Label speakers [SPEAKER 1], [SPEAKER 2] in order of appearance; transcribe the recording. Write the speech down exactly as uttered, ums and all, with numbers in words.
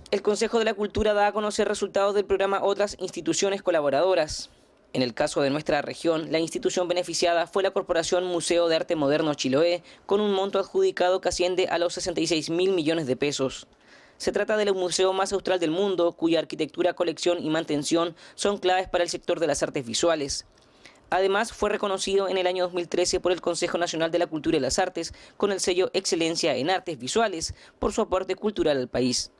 [SPEAKER 1] El Consejo de la Cultura da a conocer resultados del programa Otras instituciones colaboradoras. En el caso de nuestra región, la institución beneficiada fue la Corporación Museo de Arte Moderno Chiloé, con un monto adjudicado que asciende a los sesenta y seis mil millones de pesos. Se trata del museo más austral del mundo, cuya arquitectura, colección y mantención son claves para el sector de las artes visuales. Además, fue reconocido en el año dos mil trece por el Consejo Nacional de la Cultura y las Artes con el sello Excelencia en Artes Visuales por su aporte cultural al país.